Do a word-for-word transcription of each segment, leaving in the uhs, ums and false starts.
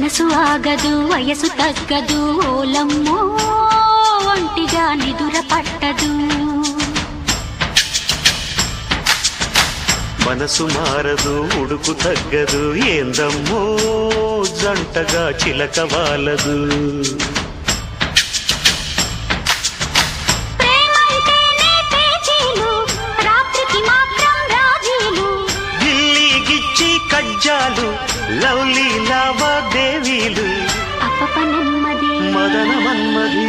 మనసు ఆగదు వయసు తగ్గదు ఓలమ్మో ఒంటిగా నిదుర పట్టదు మనసు మారదు ఉడుకు తగ్గదు ఏందమ్మో జంటగా చిలక వాలదు ప్రేమంటేనే పేచీలు రాత్రికి మాత్రం రాజీలు గిల్లి గిచ్చి కజ్జాలు లవ్లీ లావాదేవీలు అప్పప నెమ్మది మదన మన్మది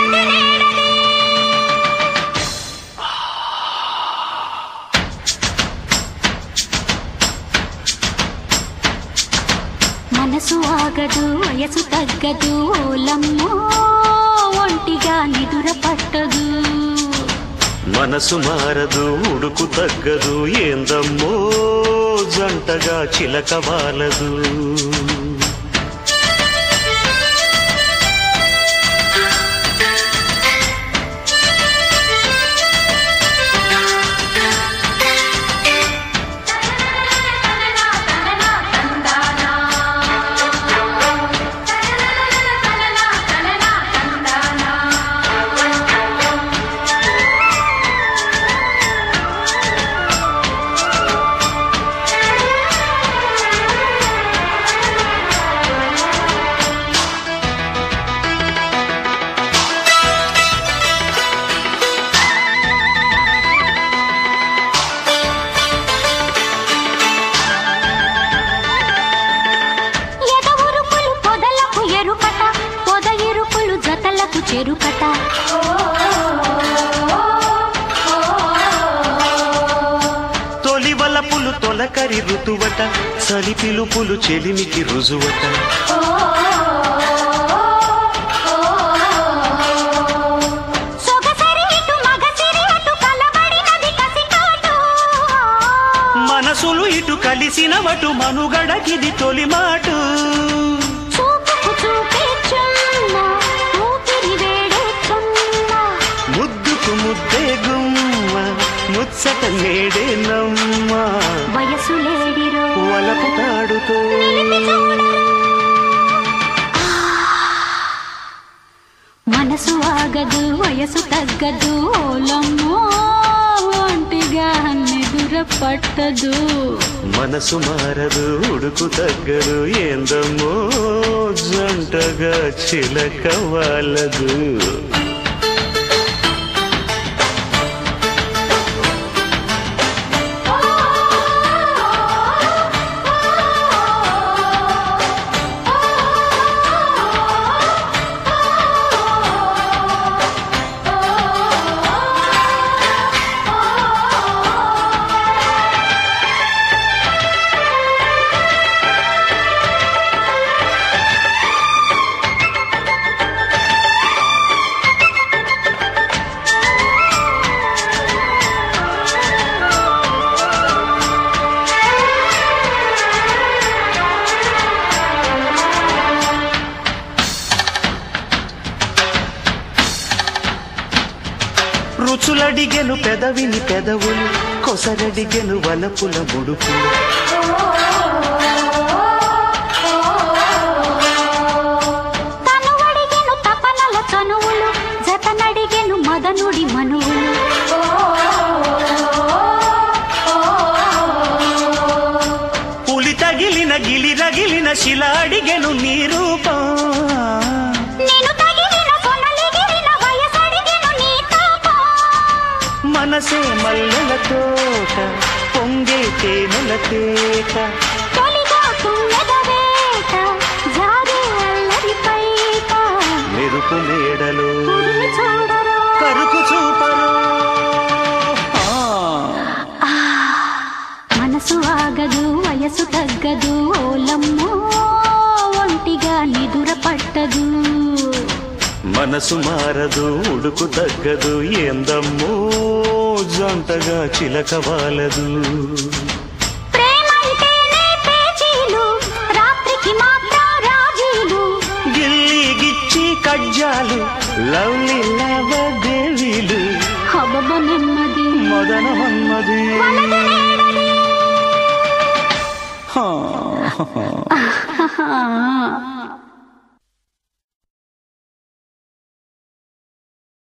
మనసు ఆగదు వయసు తగ్గదు ఓలమ్మో ఒంటిగా నిదుర పట్టదు మనసు మారదు ఉడుకు తగ్గదు ఏందమ్మో జంటగా చిలక వాలదు చెరుకట తొలి వలపులు తొలకరి ఋతువట చలి పిలుపులు చెలిమికి రుజువట మనసులు ఇటు కలిసిన వటు మనుగడకిది తొలి మాటు ముద్దే గుమ్మ ముచ్చట నేడే నమ్మ వయసు లేడిరో వలపు తాడుతో మనసు ఆగదు వయసు తగ్గదు ఓలమ్మో ఒంటిగా నిదుర పట్టదు మనసు మారదు ఉడుకు తగ్గదు ఏందమ్మో జంటగా చిలక వాలదు రుచులడిగెను పెదవిని పెదవులు కొసరడిగెను వలపుల ముడుపులు తనువడిగెను తపనల తనువులు జతనడిగెను మదనుడి మనువులు పులి తగిలిన గిలి రగిలిన శిల అడిగెను నీ రూపం మనసే మల్లెల తోట పొంగే తేనెల తేట మెరుపు మేడలు కరుకు చూపరు మనసు ఆగదు వయసు తగ్గదు ఓలమ్మో ఒంటిగా నిదుర పట్టదు మనసు మారదు ఉడుకు తగ్గదు ఏందమ్మో జంటగా చిలక వాలదు ప్రేమంటేనే పేచీలు రాత్రికి మాత్రం రాజీలు గిల్లి గిచ్చి కజ్జాలు లవ్లీ లావాదేవీలు హబబ నెమ్మది మదన మన్మది ha ha ha